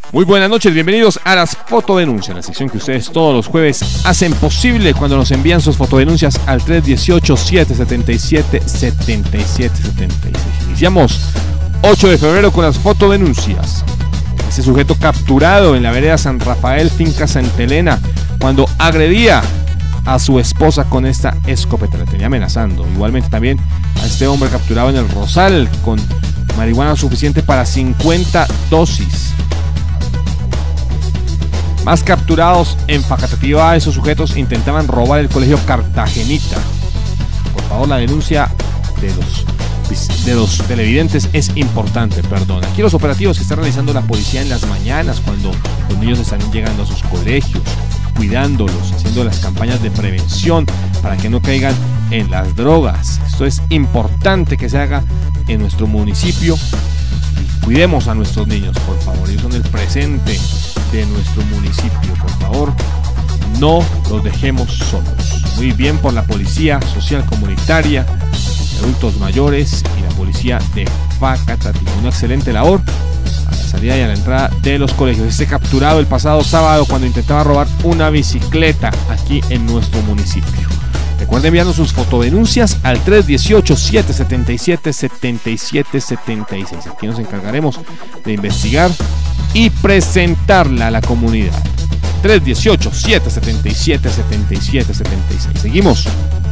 Muy buenas noches, bienvenidos a las fotodenuncias, la sección que ustedes todos los jueves hacen posible cuando nos envían sus fotodenuncias al 318-777-7776. Iniciamos 8 de febrero con las fotodenuncias. Ese sujeto capturado en la vereda San Rafael, finca Santa Elena, cuando agredía a su esposa con esta escopeta, le tenía amenazando. Igualmente también a este hombre capturado en el Rosal con marihuana suficiente para 50 dosis. Más capturados en Facatativá, esos sujetos intentaban robar el colegio Cartagenita. Por favor, la denuncia de los televidentes es importante, perdón. Aquí los operativos que está realizando la policía en las mañanas, cuando los niños están llegando a sus colegios, cuidándolos, haciendo las campañas de prevención para que no caigan en las drogas. Esto es importante que se haga en nuestro municipio. Cuidemos a nuestros niños, por favor. Ellos son el presente de nuestro municipio, por favor. No los dejemos solos. Muy bien por la Policía Social Comunitaria de Adultos Mayores y la Policía de Facatativá. Una excelente labor a la salida y a la entrada de los colegios. Este capturado el pasado sábado cuando intentaba robar una bicicleta aquí en nuestro municipio. Recuerden enviarnos sus fotodenuncias al 318-777-7776. Aquí nos encargaremos de investigar y presentarla a la comunidad. 318-777-7776. Seguimos.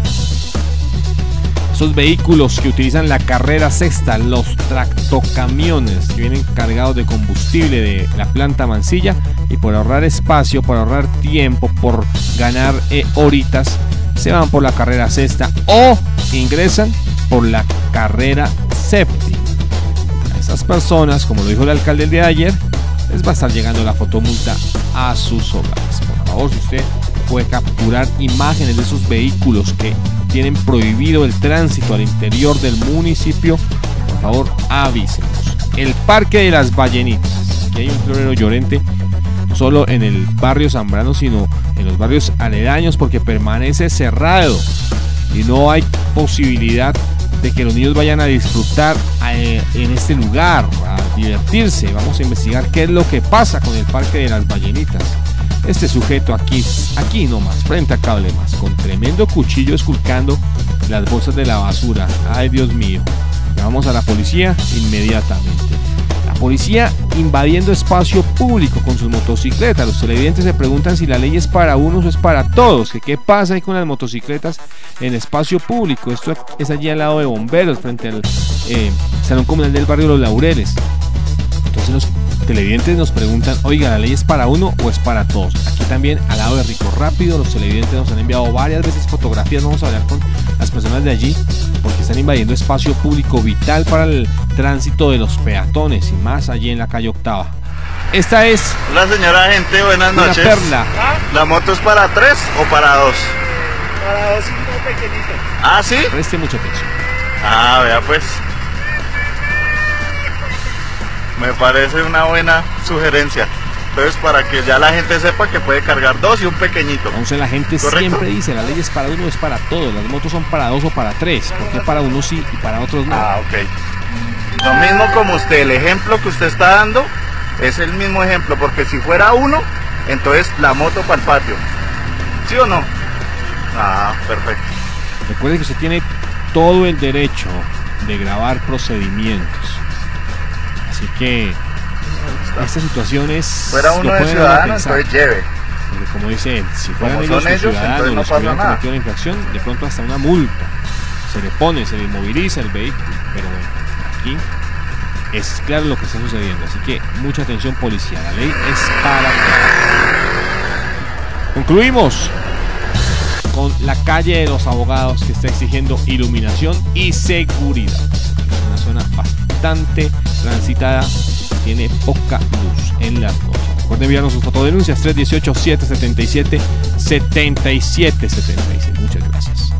Esos vehículos que utilizan la carrera sexta, los tractocamiones que vienen cargados de combustible de la planta Mansilla, y por ahorrar espacio, por ahorrar tiempo, por ganar horitas, se van por la carrera sexta o ingresan por la carrera séptima. A esas personas, como lo dijo el alcalde el día de ayer, les va a estar llegando la fotomulta a sus hogares. Por favor, si usted puede capturar imágenes de esos vehículos que tienen prohibido el tránsito al interior del municipio, por favor avísenos. El Parque de las Ballenitas. Aquí hay un florero llorente, no solo en el barrio Zambrano, sino en los barrios aledaños, porque permanece cerrado y no hay posibilidad de que los niños vayan a disfrutar en este lugar, a divertirse. Vamos a investigar qué es lo que pasa con el Parque de las Ballenitas. Este sujeto aquí nomás, frente a Cable Más, con tremendo cuchillo esculcando las bolsas de la basura. Ay, Dios mío. Llamamos a la policía inmediatamente. La policía invadiendo espacio público con sus motocicletas. Los televidentes se preguntan si la ley es para unos o es para todos. ¿Qué pasa ahí con las motocicletas en espacio público? Esto es allí al lado de Bomberos, frente al Salón Comunal del Barrio Los Laureles. Entonces los televidentes nos preguntan, oiga, ¿la ley es para uno o es para todos? Aquí también, al lado de Rico Rápido, los televidentes nos han enviado varias veces fotografías. Vamos a hablar con las personas de allí, porque están invadiendo espacio público vital para el tránsito de los peatones y más allí en la calle Octava. Esta es... Hola, señora agente, buenas noches. Una perla. ¿La moto es para 3 o para 2? Para 2 y uno pequeñito. ¿Ah, sí? Preste mucha atención. Ah, vea pues. Me parece una buena sugerencia. Entonces, para que ya la gente sepa que puede cargar 2 y un pequeñito. Entonces la gente siempre dice, la ley es para uno o es para todos. Las motos son para 2 o para 3. ¿Por qué para unos sí y para otros no? Ah, ok. Lo mismo como usted, el ejemplo que usted está dando es el mismo ejemplo, porque si fuera uno, entonces la moto para el patio. ¿Sí o no? Ah, perfecto. Recuerde que usted tiene todo el derecho de grabar procedimientos. Así que esta situación es... Fuera uno de ciudadano, entonces lleve. Porque como dice él, si fueran como ellos son ellos, ciudadanos no los que pasa hubieran nada. cometido la infracción, de pronto hasta una multa se le pone, se le inmoviliza el vehículo. Pero bueno, aquí es claro lo que está sucediendo. Así que mucha atención, policía. La ley es para todos. Concluimos con la calle de los Abogados, que está exigiendo iluminación y seguridad. Es una zona bastante transitada, tiene poca luz en las noches. Recuerden enviarnos sus fotodenuncias 318-777-7776. Muchas gracias.